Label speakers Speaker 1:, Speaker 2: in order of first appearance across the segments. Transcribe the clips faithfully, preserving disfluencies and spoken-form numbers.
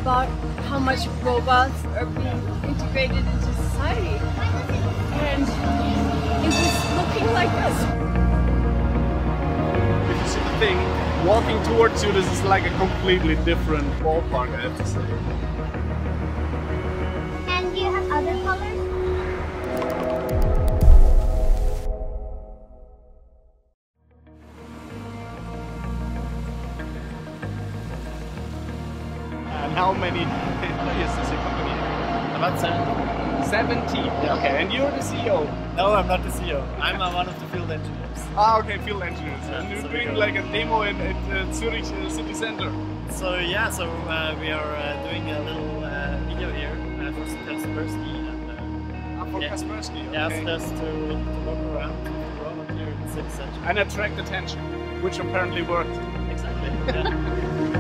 Speaker 1: about how much robots are being integrated into society. And it was looking like this.
Speaker 2: If you see the thing walking towards you, this is like a completely different ballpark, I have to say.
Speaker 3: And do you have other colors?
Speaker 2: And how many employees does your company have?
Speaker 4: About seventy.
Speaker 2: seventy?
Speaker 4: Yeah.
Speaker 2: Okay, and you're the C E O?
Speaker 4: No, I'm not the C E O. I'm uh, one of the field engineers.
Speaker 2: Ah, okay, field engineers.
Speaker 4: Yeah,
Speaker 2: and you're
Speaker 4: so
Speaker 2: doing like a demo in, at uh, Zurich uh, city center.
Speaker 4: So yeah, so uh, we are uh, doing a little uh, video here uh, for Kaspersky and uh,
Speaker 2: Ah, for
Speaker 4: yeah.
Speaker 2: Kaspersky, okay.
Speaker 4: asked us to, to walk around the robot here in the city center.
Speaker 2: And attract attention, which apparently worked.
Speaker 4: Exactly. Yeah.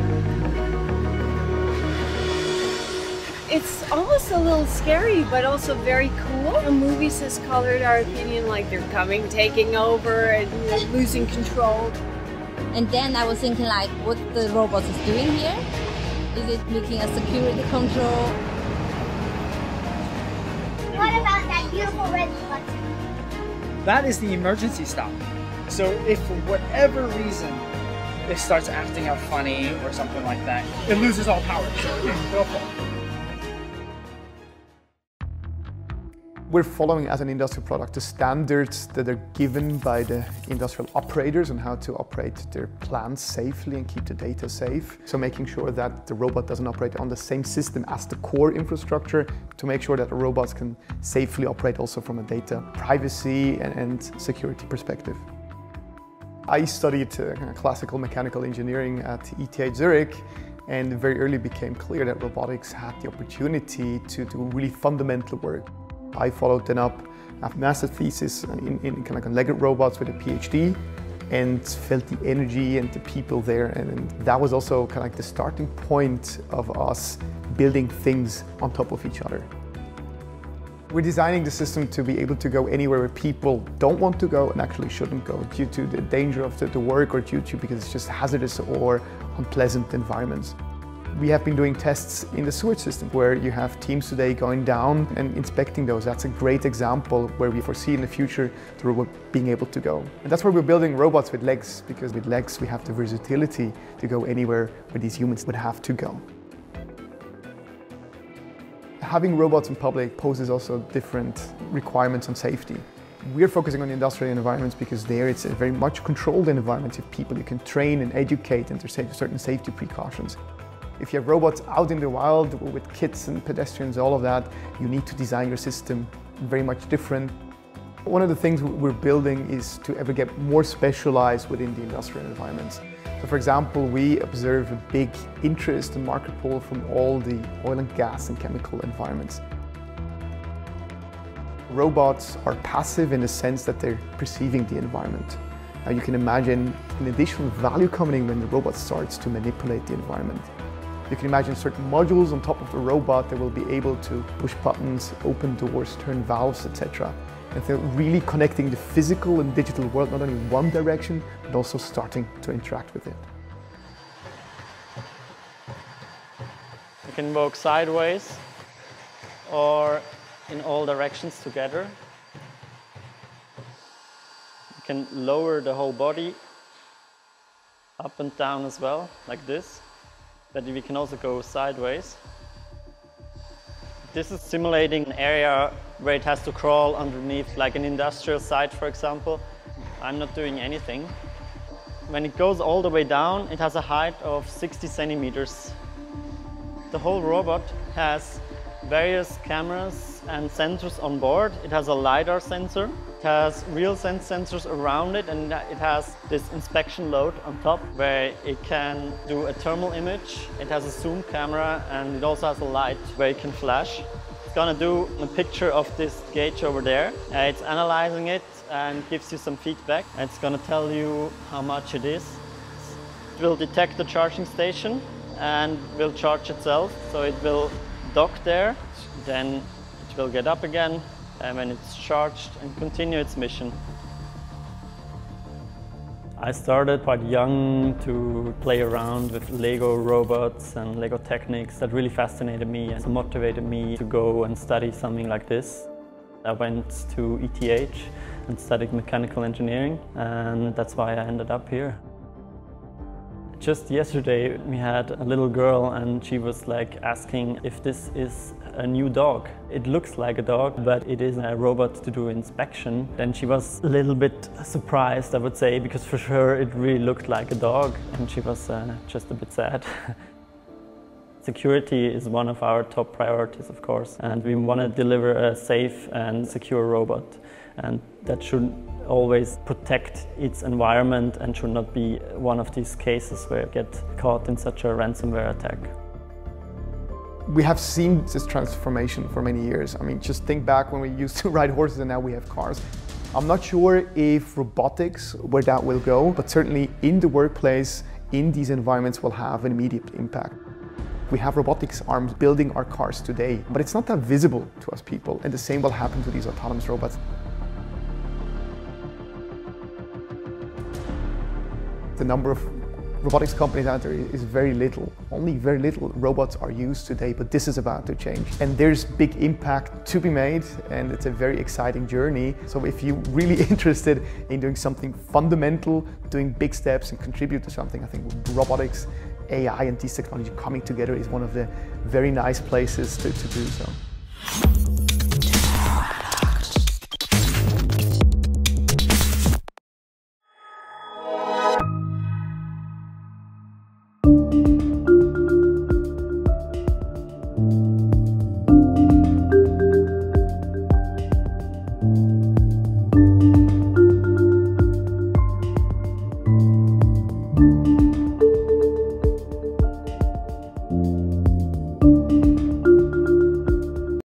Speaker 1: It's almost a little scary, but also very cool. The movies has colored our opinion like they're coming, taking over, and you know, losing control.
Speaker 5: And then I was thinking like, what the robot is doing here? Is it making a security control?
Speaker 3: What about that beautiful red button?
Speaker 6: That is the emergency stop. So if for whatever reason it starts acting out funny or something like that, it loses all power. So it'll fall.
Speaker 7: We're following as an industrial product the standards that are given by the industrial operators on how to operate their plants safely and keep the data safe. So making sure that the robot doesn't operate on the same system as the core infrastructure, to make sure that the robots can safely operate also from a data privacy and, and security perspective. I studied uh, classical mechanical engineering at E T H Zurich, and very early became clear that robotics had the opportunity to do really fundamental work. I followed then up a master's thesis in, in kind of like on Lego robots with a PhD, and felt the energy and the people there, and, and that was also kind of like the starting point of us building things on top of each other. We're designing the system to be able to go anywhere where people don't want to go and actually shouldn't go due to the danger of the, the work, or due to because it's just hazardous or unpleasant environments. We have been doing tests in the sewage system where you have teams today going down and inspecting those. That's a great example where we foresee in the future the robot being able to go. And that's where we're building robots with legs, because with legs we have the versatility to go anywhere where these humans would have to go. Having robots in public poses also different requirements on safety. We're focusing on the industrial environments because there it's a very much controlled environment. If people you can train and educate, and there's certain safety precautions. If you have robots out in the wild with kids and pedestrians, all of that, you need to design your system very much different. One of the things we're building is to ever get more specialized within the industrial environments. So for example, we observe a big interest and market pull from all the oil and gas and chemical environments. Robots are passive in the sense that they're perceiving the environment. Now you can imagine an additional value coming in when the robot starts to manipulate the environment. You can imagine certain modules on top of the robot that will be able to push buttons, open doors, turn valves, et cetera. And they're really connecting the physical and digital world, not only in one direction, but also starting to interact with it.
Speaker 4: You can walk sideways or in all directions together. You can lower the whole body up and down as well, like this. But we can also go sideways. This is simulating an area where it has to crawl underneath, like an industrial site, for example. I'm not doing anything. When it goes all the way down, it has a height of sixty centimeters. The whole robot has various cameras and sensors on board. It has a LiDAR sensor. It has real sense sensors around it, and it has this inspection load on top where it can do a thermal image. It has a zoom camera, and it also has a light where it can flash. It's gonna do a picture of this gauge over there. Uh, it's analyzing it and gives you some feedback. It's gonna tell you how much it is. It will detect the charging station and will charge itself. So it will dock there, then it will get up again, and when it's charged, and continue its mission. I started quite young to play around with Lego robots and Lego techniques that really fascinated me and motivated me to go and study something like this. I went to E T H and studied mechanical engineering, and that's why I ended up here. Just yesterday we had a little girl and she was like asking if this is a new dog. It looks like a dog, but it is a robot to do inspection. And she was a little bit surprised, I would say, because for sure it really looked like a dog, and she was uh, just a bit sad. Security is one of our top priorities, of course, and we want to deliver a safe and secure robot, and that should always protect its environment and should not be one of these cases where you get caught in such a ransomware attack.
Speaker 7: We have seen this transformation for many years. I mean, just think back when we used to ride horses and now we have cars. I'm not sure if robotics, where that will go, but certainly in the workplace, in these environments will have an immediate impact. We have robotics arms building our cars today, but it's not that visible to us people, and the same will happen to these autonomous robots. The number of robotics companies out there is very little. Only very little robots are used today, but this is about to change. And there's big impact to be made, and it's a very exciting journey. So if you're really interested in doing something fundamental, doing big steps and contribute to something, I think robotics, A I and this technology coming together is one of the very nice places to, to do so.